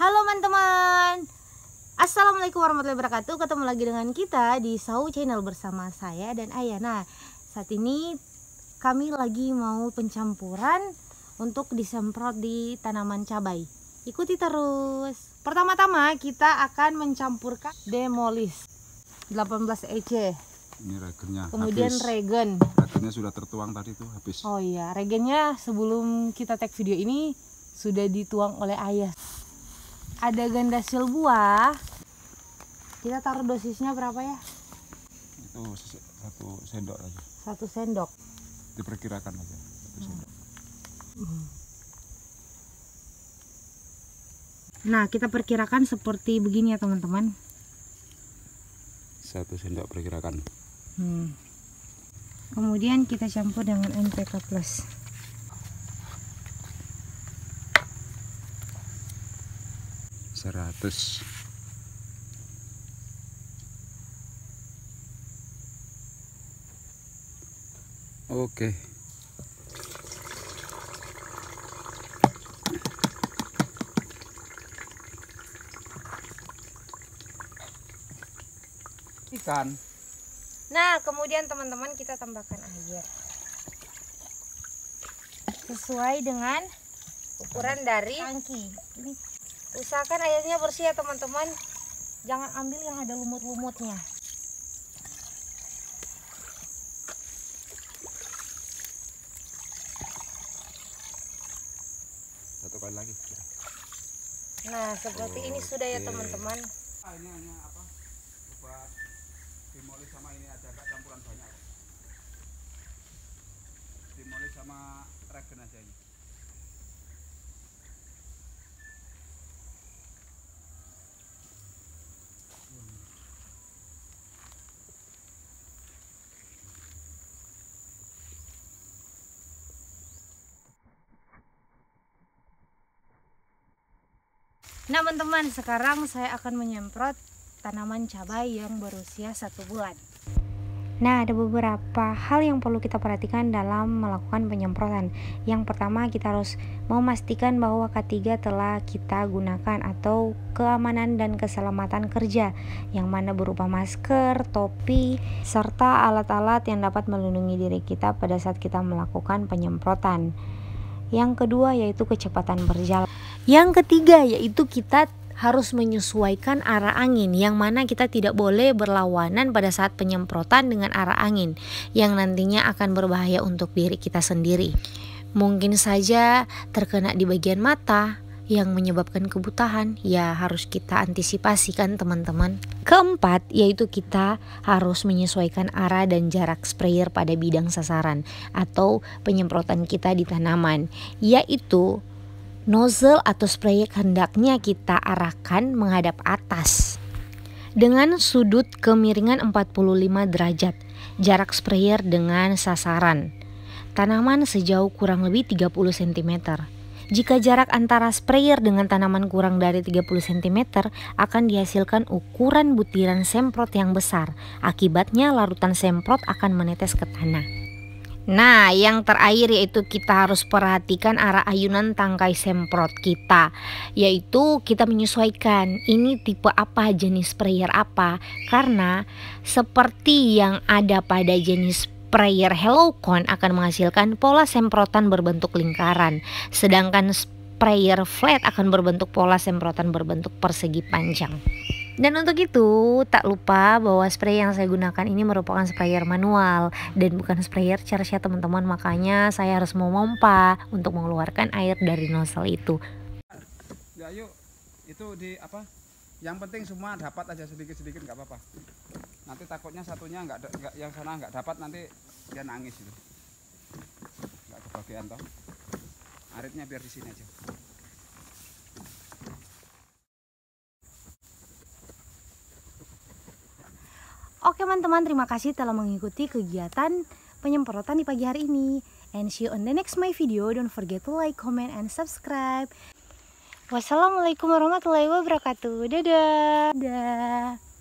Halo teman-teman, Assalamualaikum warahmatullahi wabarakatuh. Ketemu lagi dengan kita di Sau Channel bersama saya dan Ayah. Nah, saat ini kami lagi mau pencampuran untuk disemprot di tanaman cabai. Ikuti terus. Pertama-tama kita akan mencampurkan Demolis 18 EC. Ini regennya. Kemudian habis. regen. Regennya sudah tertuang tadi tuh habis. Oh iya, regennya sebelum kita tag video ini sudah dituang oleh Ayah. Ada gandasil buah. Kita taruh dosisnya berapa ya? Itu 1 sendok aja. 1 sendok. Diperkirakan aja 1 sendok. Nah, kita perkirakan seperti begini ya teman-teman. 1 sendok perkirakan. Kemudian kita campur dengan NPK Plus. Seratus. Oke. Ikan. Nah, kemudian teman-teman kita tambahkan air sesuai dengan ukuran dari tangki. Ini usahakan airnya bersih ya teman-teman, jangan ambil yang ada lumut-lumutnya. Satu kali lagi. Nah, seperti ini sudah ya teman-teman. Ini hanya apa? Buat Demolis sama ini aja, agak campuran banyak. Demolis sama regen aja ini. Nah teman-teman, sekarang saya akan menyemprot tanaman cabai yang berusia 1 bulan. Nah, ada beberapa hal yang perlu kita perhatikan dalam melakukan penyemprotan. Yang pertama, kita harus memastikan bahwa K3 telah kita gunakan atau keamanan dan keselamatan kerja, yang mana berupa masker, topi, serta alat-alat yang dapat melindungi diri kita pada saat kita melakukan penyemprotan. Yang kedua yaitu kecepatan berjalan. Yang ketiga yaitu kita harus menyesuaikan arah angin, yang mana kita tidak boleh berlawanan pada saat penyemprotan dengan arah angin yang nantinya akan berbahaya untuk diri kita sendiri. Mungkin saja terkena di bagian mata yang menyebabkan kebutahan, ya harus kita antisipasikan teman-teman. Keempat yaitu kita harus menyesuaikan arah dan jarak sprayer pada bidang sasaran atau penyemprotan kita di tanaman, yaitu nozzle atau sprayer hendaknya kita arahkan menghadap atas dengan sudut kemiringan 45 derajat. Jarak sprayer dengan sasaran tanaman sejauh kurang lebih 30 cm. Jika jarak antara sprayer dengan tanaman kurang dari 30 cm, akan dihasilkan ukuran butiran semprot yang besar. Akibatnya larutan semprot akan menetes ke tanah. Nah, yang terakhir yaitu kita harus perhatikan arah ayunan tangkai semprot kita, yaitu kita menyesuaikan ini tipe apa, jenis sprayer apa, karena seperti yang ada pada jenis sprayer Hellocon akan menghasilkan pola semprotan berbentuk lingkaran, sedangkan sprayer flat akan berbentuk pola semprotan berbentuk persegi panjang. Dan untuk itu tak lupa bahwa spray yang saya gunakan ini merupakan sprayer manual dan bukan sprayer charge ya teman-teman, makanya saya harus memompa untuk mengeluarkan air dari nozzle itu. Ya yuk, itu di apa? Yang penting semua dapat aja sedikit-sedikit nggak apa-apa. Nanti takutnya satunya nggak yang sana nggak dapat, nanti dia nangis itu. Nggak kebagian toh. Aritnya biar di sini aja. Oke teman-teman, terima kasih telah mengikuti kegiatan penyemprotan di pagi hari ini. And see you on the next my video. Don't forget to like, comment, and subscribe. Wassalamualaikum warahmatullahi wabarakatuh. Dadah. Dadah.